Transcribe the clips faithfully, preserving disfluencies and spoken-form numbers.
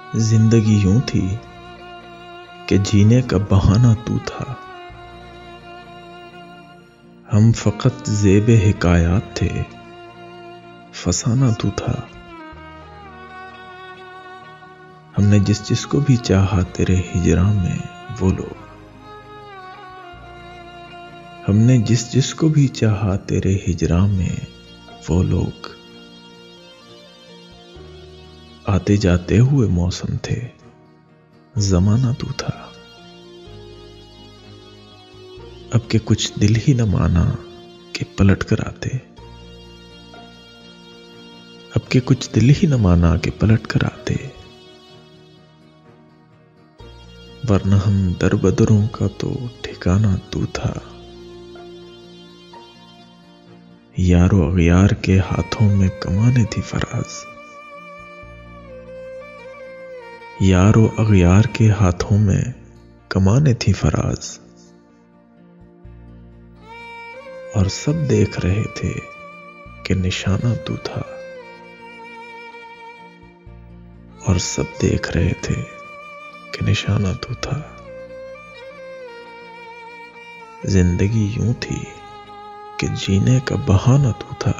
जिंदगी यूं थी कि जीने का बहाना तू था। हम फकत ज़ेबे हिकायात थे, फसाना तू था। हमने जिस जिसको भी चाहा तेरे हिजरा में वो लोग, हमने जिस जिसको भी चाहा तेरे हिजरा में वो लोग। आते जाते हुए मौसम थे, जमाना तू था। अब के कुछ दिल ही न माना कि पलट कर आते, अब के कुछ दिल ही न माना कि पलट कर आते। वरना हम दर बदरों का तो ठिकाना तू था। यारो अगयार के हाथों में कमाने थी फराज, यारो अगयार के हाथों में कमाने थी फराज। और सब देख रहे थे कि निशाना तू था, और सब देख रहे थे कि निशाना तू था। जिंदगी यूं थी कि जीने का बहाना तू था।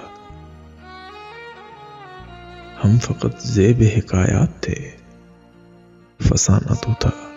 हम फकत ज़ेब हिकायात थे, फसाना तू था।